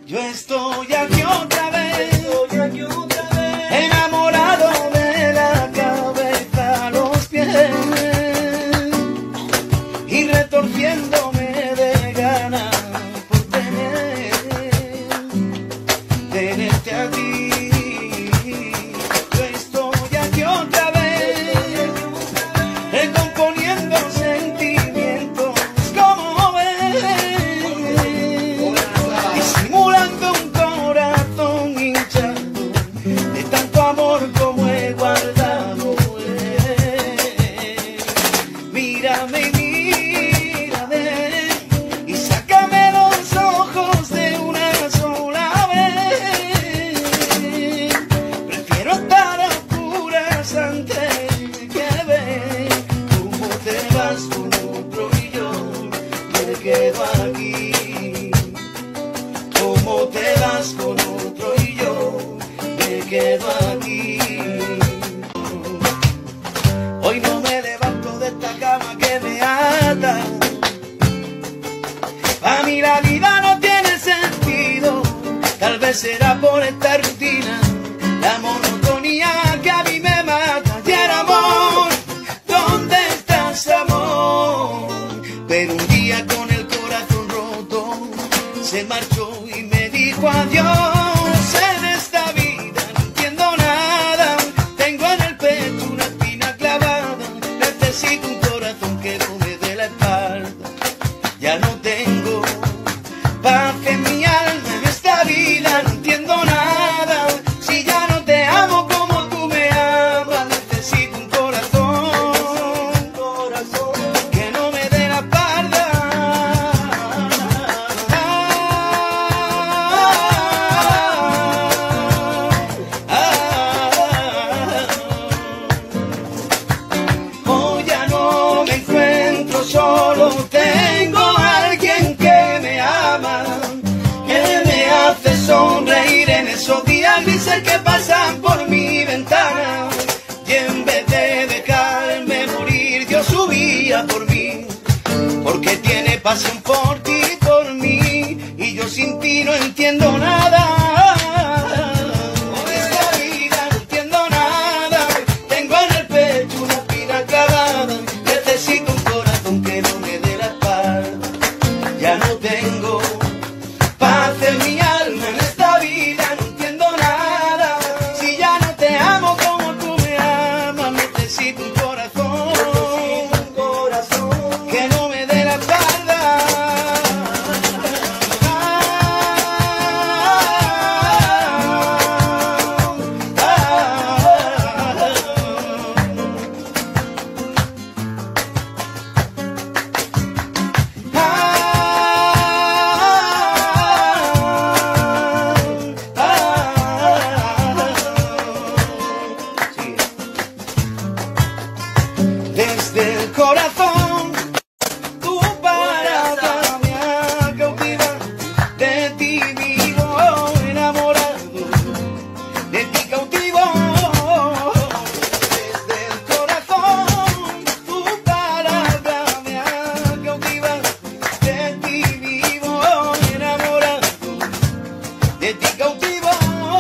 Yo estoy aquí otra vez, enamorado de la cabeza a los pies y retorciéndome de ganas por tenerte a ti. Yo estoy aquí otra vez, recomponiendo sentimientos como ves, disimulando un corazón hinchado de tanto amor como he guardado. Mírame, mírame y sácame los ojos de una sola vez. Prefiero estar a oscuras antes que ver cómo te vas con otro y yo me quedo aquí. Cómo te vas con otro y yo me quedo aquí. Hoy no me levanto de esta cama que me ata. Para mí la vida no tiene sentido. Tal vez será por esta rutina, la monotonía que a mí me mata. Y el amor, ¿dónde estás, amor? Pero un día con el corazón roto se marchó y me dijo adiós. En esta vida no entiendo nada, tengo en el pecho una espina clavada. Necesito un corazón que no me dé la espalda. Ya no tengo paz en mi alma en esta vida, no entiendo nada. Si ya no te amo como tú me amas, necesito un corazón que no me dé la espalda. Hoy ya no me encuentro solo, tengo a alguien que me ama, que me hace sonreír en esos días grises que pasan por mi ventana. Y en vez de dejarme morir, Dios subía por mí, porque tiene pasión por ti y por mí, y yo sin ti no entiendo nada. De esta vida no entiendo nada, tengo en el pecho una espina clavada. Necesito un corazón que no me dé la espalda. Ya no tengo paz en mi alma en esta vida, no entiendo nada. Si ya no te amo como tú me amas, necesito un corazón que no me dé la espalda. Desde el corazón, tu palabra me ha cautivado. De ti vivo enamorado, de ti cautivo. Desde el corazón, tu palabra me ha cautivado. De ti vivo enamorado, de ti cautivo.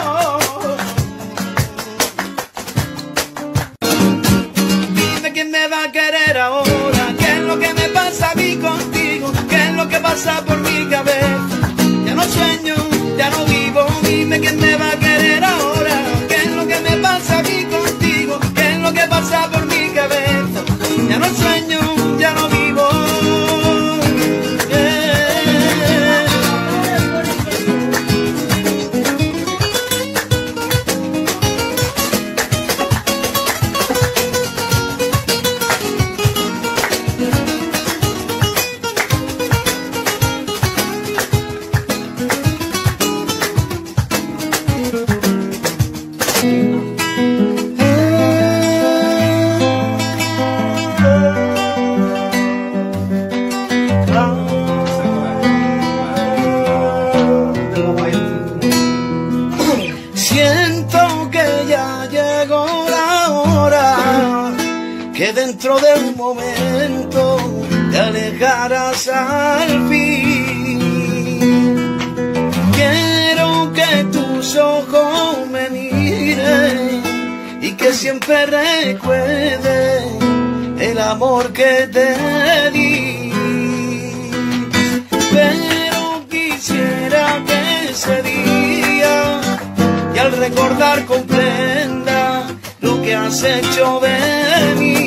Dime quién me va a querer ahora, qué es lo que me pasa a mí contigo, qué es lo que pasa por mi cabeza. Ya no sueño, ya no vivo, dime quién me va a querer ahora, qué es lo que me pasa a mí contigo, qué es lo que pasa por mi cabeza. Ya no sueño, ya no vivo. Siento que ya llegó la hora, que dentro de un momento te alejarás al fin. siempre recuerde el amor que te di. Pero quisiera que ese día, y al recordar comprenda lo que has hecho de mí.